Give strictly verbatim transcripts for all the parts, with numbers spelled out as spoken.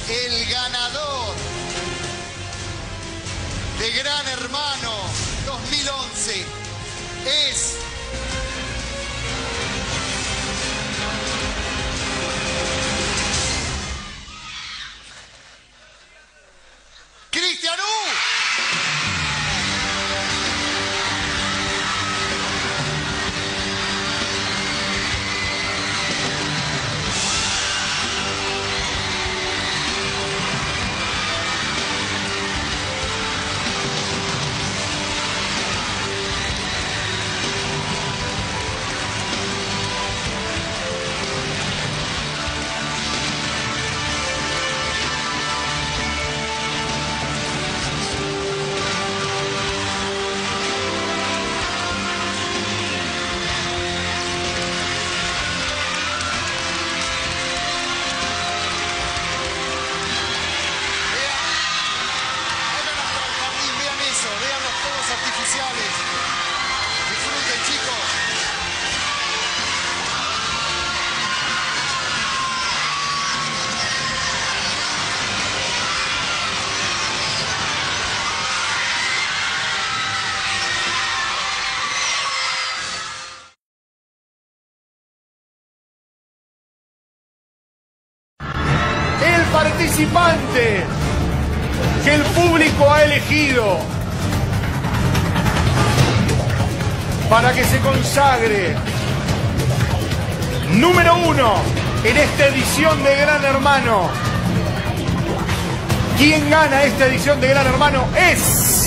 El ganador de Gran Hermano dos mil once es... ¡Cristian U! Artificiales. Disfruten, chicos. El participante que el público ha elegido para que se consagre número uno en esta edición de Gran Hermano. ¿Quién gana esta edición de Gran Hermano? Es...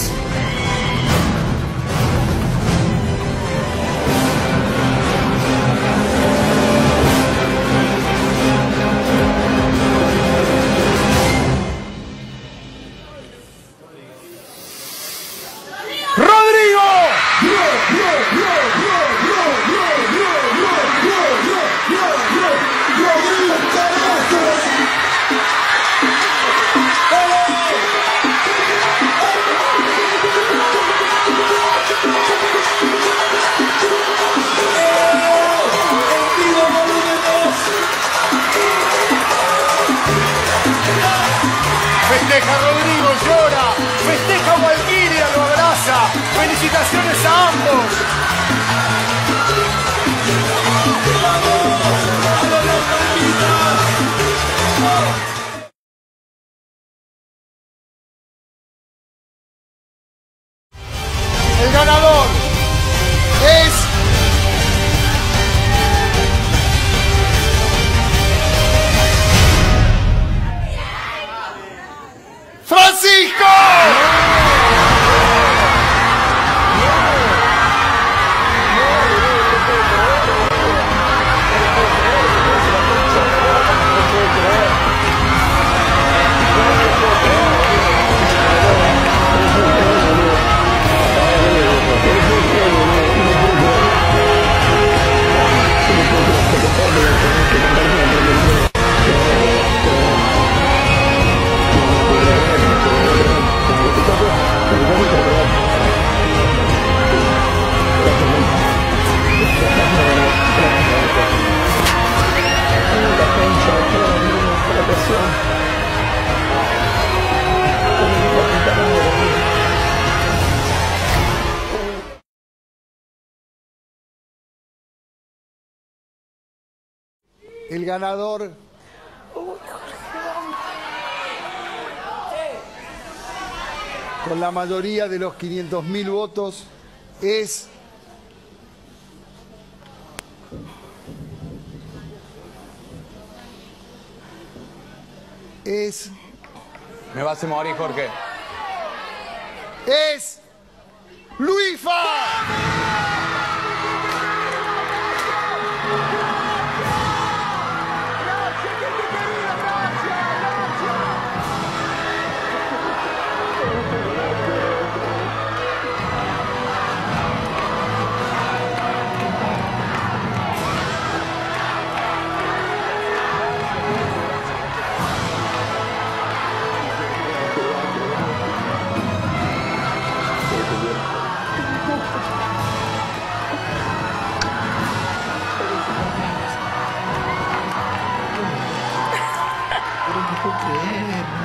Festeja Rodrigo, llora, festeja Valkyria, lo abraza. Felicitaciones a ambos. El ganador es... ¡Francisco! El ganador con la mayoría de los quinientos mil votos es es Me vas a morir, Jorge. es Luifa. creer.